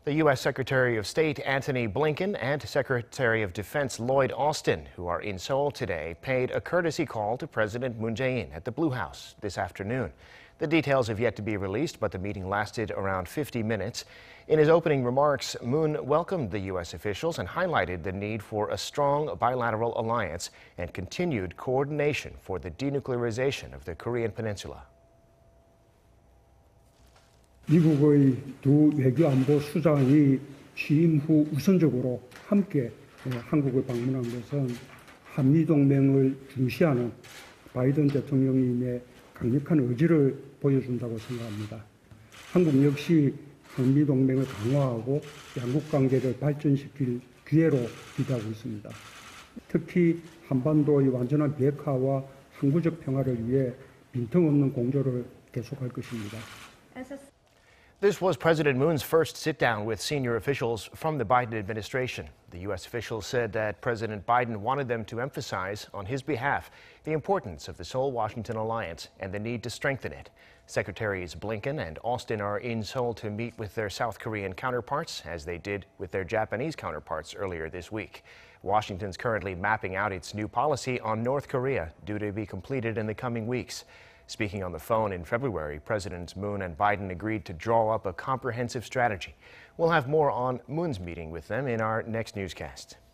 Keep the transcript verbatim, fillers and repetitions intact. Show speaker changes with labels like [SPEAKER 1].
[SPEAKER 1] The U S Secretary of State Antony Blinken and Secretary of Defense Lloyd Austin, who are in Seoul today, paid a courtesy call to President Moon Jae-in at the Blue House this afternoon. The details have yet to be released, but the meeting lasted around fifty minutes. In his opening remarks, Moon welcomed the U S officials and highlighted the need for a strong bilateral alliance and continued coordination for the denuclearization of the Korean Peninsula.
[SPEAKER 2] 미국의 두 외교안보 수장이 취임 후 우선적으로 함께 한국을 방문한 것은 한미동맹을 중시하는 바이든 대통령님의 강력한 의지를 보여준다고 생각합니다. 한국 역시 한미동맹을 강화하고 양국 관계를 발전시킬 기회로 기대하고 있습니다. 특히 한반도의 완전한 비핵화와 항구적 평화를 위해 빈틈없는 공조를 계속할 것입니다.
[SPEAKER 1] This was President Moon's first sit-down with senior officials from the Biden administration. The U S officials said that President Biden wanted them to emphasize, on his behalf, the importance of the Seoul-Washington alliance and the need to strengthen it. Secretaries Blinken and Austin are in Seoul to meet with their South Korean counterparts, as they did with their Japanese counterparts earlier this week. Washington's currently mapping out its new policy on North Korea, due to be completed in the coming weeks. Speaking on the phone in February, Presidents Moon and Biden agreed to draw up a comprehensive strategy. We'll have more on Moon's meeting with them in our next newscast.